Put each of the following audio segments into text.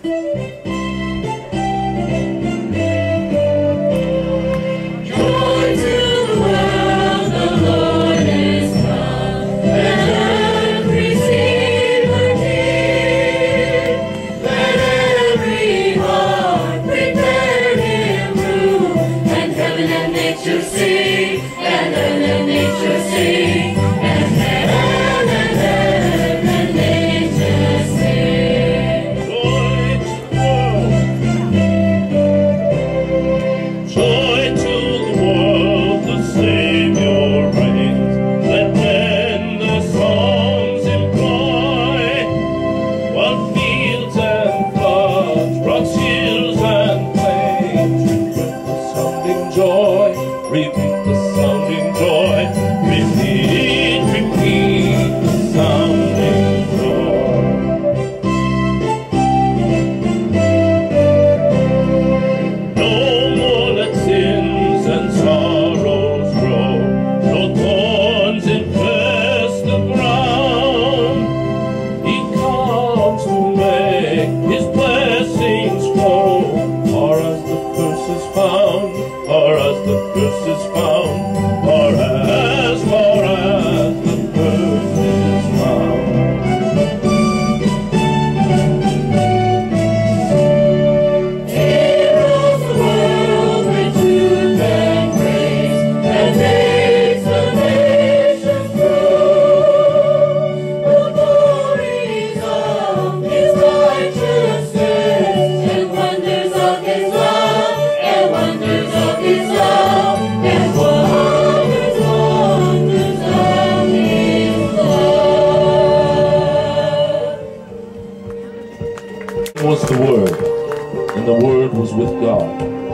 Was the Word, and the Word was with God,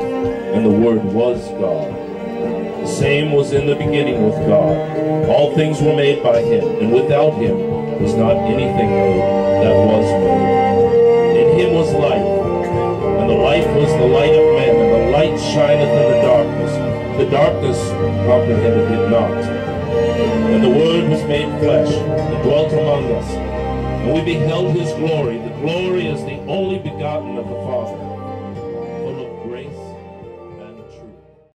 and the Word was God. The same was in the beginning with God. All things were made by him, and without him was not anything made that was made. In him was life, and the life was the light of men, and the light shineth in the darkness. The darkness comprehended it not. And the Word was made flesh, and dwelt among us. And we beheld his glory. The glory is the only begotten of the Father,